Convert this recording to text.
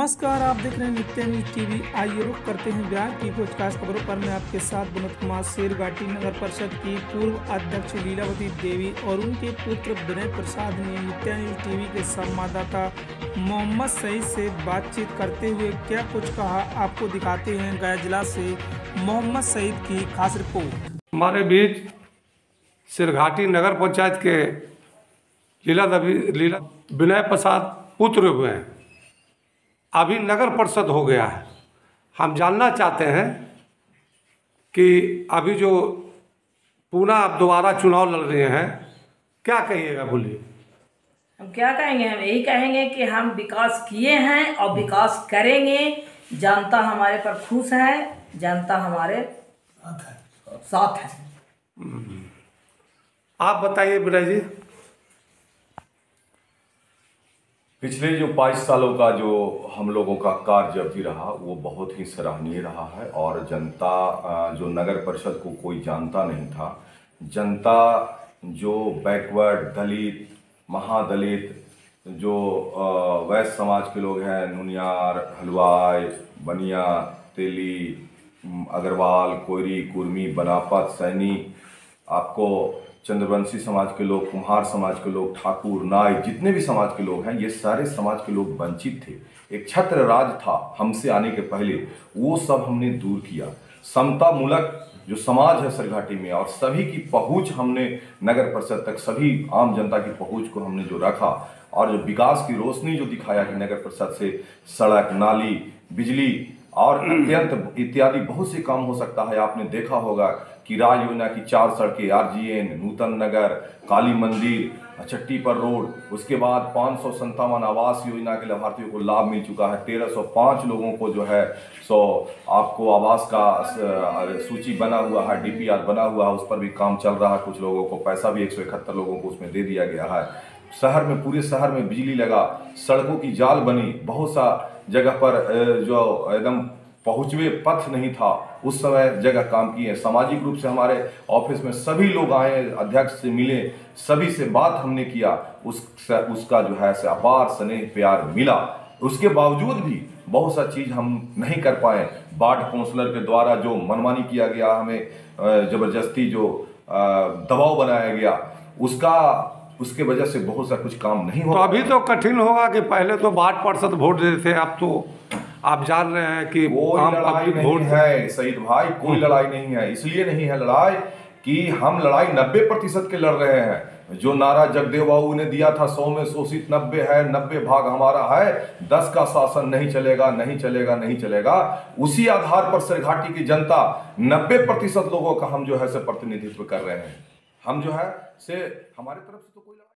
नमस्कार, आप देख रहे हैं नित्य न्यूज टीवी। आइए रुख करते हैं बिहार की कुछ खास खबरों पर। मैं आपके साथ विनोद कुमार। शेरघाटी नगर परिषद की पूर्व अध्यक्ष लीलावती देवी और उनके पुत्र विनय प्रसाद ने नित्य न्यूज टीवी के संवाददाता मोहम्मद सईद से बातचीत करते हुए क्या कुछ कहा, आपको दिखाते हैं गया जिला से मोहम्मद सईद की खास रिपोर्ट। हमारे बीच शेरघाटी नगर पंचायत के लीला विनय प्रसाद पुत्र हुए हैं। अभी नगर परिषद हो गया है। हम जानना चाहते हैं कि अभी जो पुनः आप दोबारा चुनाव लड़ रहे हैं, क्या कहिएगा, बोलिए। हम क्या कहेंगे? हम यही कहेंगे कि हम विकास किए हैं और विकास करेंगे। जनता हमारे पर खुश है, जनता हमारे साथ है। आप बताइए विनय जी। पिछले जो 22 सालों का जो हम लोगों का कार्य अवधि रहा वो बहुत ही सराहनीय रहा है। और जनता जो नगर परिषद को कोई जानता नहीं था, जनता जो बैकवर्ड, दलित, महादलित, जो वैश्य समाज के लोग हैं, नुनियार, हलवाई, बनिया, तेली, अग्रवाल, कोयरी, कुर्मी, बनापत, सैनी, आपको चंद्रवंशी समाज के लोग, कुम्हार समाज के लोग, ठाकुर, नाई, जितने भी समाज के लोग हैं, ये सारे समाज के लोग वंचित थे। एक छत्र राज था हमसे आने के पहले, वो सब हमने दूर किया। समता मूलक जो समाज है शेरघाटी में, और सभी की पहुंच हमने नगर परिषद तक, सभी आम जनता की पहुंच को हमने जो रखा, और जो विकास की रोशनी जो दिखाया कि नगर परिषद से सड़क, नाली, बिजली और अत्यंत इत्यादि बहुत से काम हो सकता है। आपने देखा होगा कि राज योजना की 4 सड़कें, RGN, नूतन नगर, काली मंदिर, चट्टी पर रोड, उसके बाद 557 आवास योजना के लाभार्थियों को लाभ मिल चुका है। 1305 लोगों को जो है आपको आवास का सूची बना हुआ है, DPR बना हुआ है, उस पर भी काम चल रहा है। कुछ लोगों को पैसा भी 171 लोगों को उसमें दे दिया गया है। शहर में, पूरे शहर में बिजली लगा, सड़कों की जाल बनी, बहुत सा जगह पर जो एकदम पहुँचवे पथ नहीं था, उस समय जगह काम किए। सामाजिक रूप से हमारे ऑफिस में सभी लोग आए, अध्यक्ष से मिले, सभी से बात हमने किया, उसका जो है से अपार स्नेह प्यार मिला। उसके बावजूद भी बहुत सा चीज़ हम नहीं कर पाए। वार्ड काउंसलर के द्वारा जो मनमानी किया गया, हमें ज़बरदस्ती जो दबाव बनाया गया, उसके वजह से बहुत सा कुछ काम नहीं हो। तो अभी तो कठिन होगा कि पहले तो वार्ड पार्षद वोट देते थे, अब तो आप जान रहे हैं कि कोई लड़ाई नहीं है सईद भाई, कोई लड़ाई नहीं है। इसलिए नहीं है लड़ाई कि हम लड़ाई 90% के लड़ रहे हैं। जो नारा जगदेव बाबू ने दिया था 100 में शोषित 90 है, 90 भाग हमारा है, 10 का शासन नहीं चलेगा, नहीं चलेगा, नहीं चलेगा। उसी आधार पर शेरघाटी की जनता 90% लोगों का हम जो है से प्रतिनिधित्व कर रहे हैं। हम जो है से हमारी तरफ से तो कोई